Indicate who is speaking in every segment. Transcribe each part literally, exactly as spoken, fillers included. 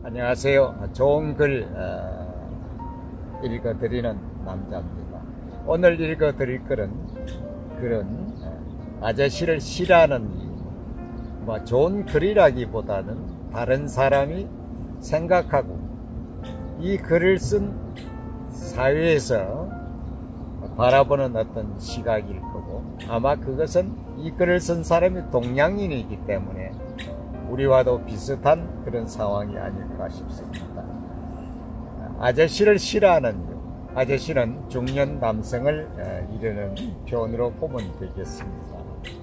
Speaker 1: 안녕하세요. 좋은 글 어, 읽어드리는 남자입니다. 오늘 읽어드릴 글은 글은 어, 아저씨를 싫어하는 이유. 뭐 좋은 글이라기보다는 다른 사람이 생각하고 이 글을 쓴 사회에서 바라보는 어떤 시각일 거고, 아마 그것은 이 글을 쓴 사람이 동양인이기 때문에 우리와도 비슷한 그런 상황이 아닐까 싶습니다. 아저씨를 싫어하는 이유. 아저씨는 중년 남성을 이르는 표현으로 보면 되겠습니다.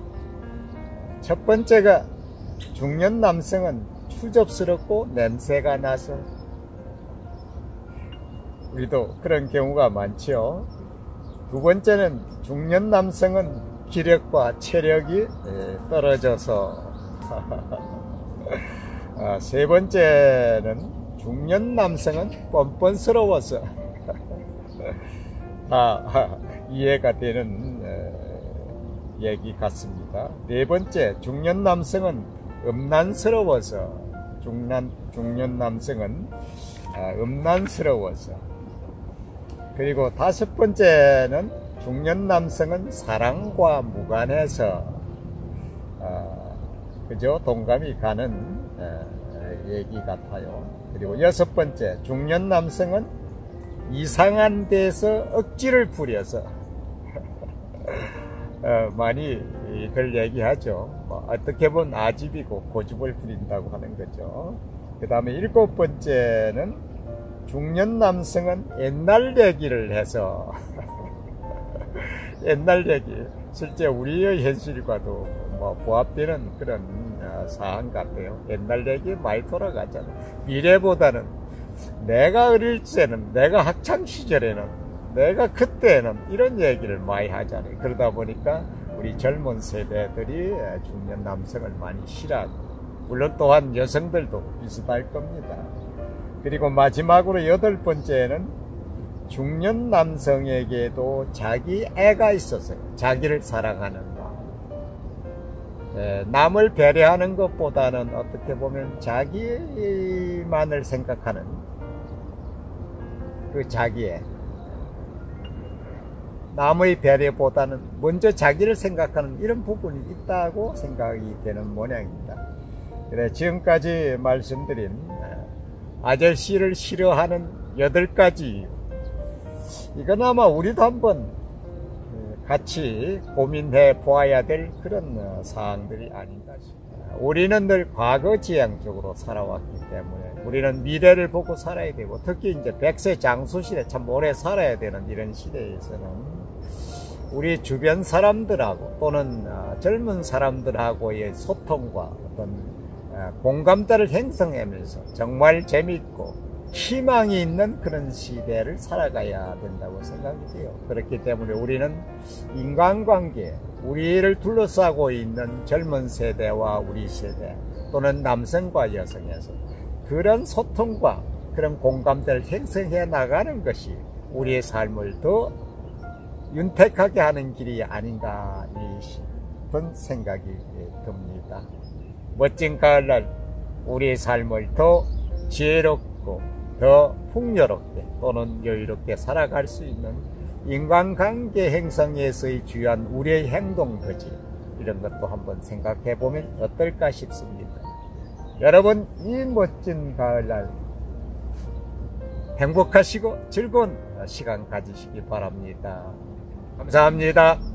Speaker 1: 첫 번째가 중년 남성은 추접스럽고 냄새가 나서, 우리도 그런 경우가 많죠. 두 번째는 중년 남성은 기력과 체력이 떨어져서 아, 세 번째는 중년 남성은 뻔뻔스러워서 다 이해가 되는 어, 얘기 같습니다. 네 번째, 중년 남성은 음란스러워서 중년, 중년 남성은 아, 음란스러워서. 그리고 다섯 번째는 중년 남성은 사랑과 무관해서 어, 그저 동감이 가는 어, 얘기 같아요. 그리고 여섯 번째, 중년 남성은 이상한 데서 억지를 부려서 어, 많이들 얘기하죠. 뭐 어떻게 보면 아집이고 고집을 부린다고 하는 거죠. 그 다음에 일곱 번째는 중년 남성은 옛날 얘기를 해서 옛날 얘기, 실제 우리의 현실과도 뭐 부합되는 그런 어, 사안 같아요. 옛날 얘기 많이 돌아가잖아요. 미래보다는 내가 어릴 때는, 내가 학창 시절에는, 내가 그때는 이런 얘기를 많이 하잖아요. 그러다 보니까 우리 젊은 세대들이 중년 남성을 많이 싫어하고, 물론 또한 여성들도 비슷할 겁니다. 그리고 마지막으로 여덟 번째는 중년 남성에게도 자기 애가 있었어요. 자기를 사랑하는 마음. 예, 남을 배려하는 것보다는 어떻게 보면 자기만을 생각하는 그 자기애. 남의 배려보다는 먼저 자기를 생각하는 이런 부분이 있다고 생각이 되는 모양입니다. 그래, 지금까지 말씀드린 아저씨를 싫어하는 여덟 가지 이유, 이건 아마 우리도 한번 같이 고민해 보아야 될 그런 사항들이 아닌가 싶습니다. 우리는 늘 과거 지향적으로 살아왔기 때문에 우리는 미래를 보고 살아야 되고, 특히 이제 백세 장수 시대, 참 오래 살아야 되는 이런 시대에서는 우리 주변 사람들하고 또는 젊은 사람들하고의 소통과 어떤 공감대를 형성하면서 정말 재밌고 희망이 있는 그런 시대를 살아가야 된다고 생각이 돼요. 그렇기 때문에 우리는 인간관계, 우리를 둘러싸고 있는 젊은 세대와 우리 세대 또는 남성과 여성에서 그런 소통과 그런 공감대를 형성해 나가는 것이 우리의 삶을 더 윤택하게 하는 길이 아닌가 싶은 생각이 듭니다. 멋진 가을날 우리의 삶을 더 지혜롭고 더 풍요롭게 또는 여유롭게 살아갈 수 있는 인간관계 형성에서의 주요한 우리의 행동거지, 이런 것도 한번 생각해 보면 어떨까 싶습니다. 여러분, 이 멋진 가을날 행복하시고 즐거운 시간 가지시기 바랍니다. 감사합니다.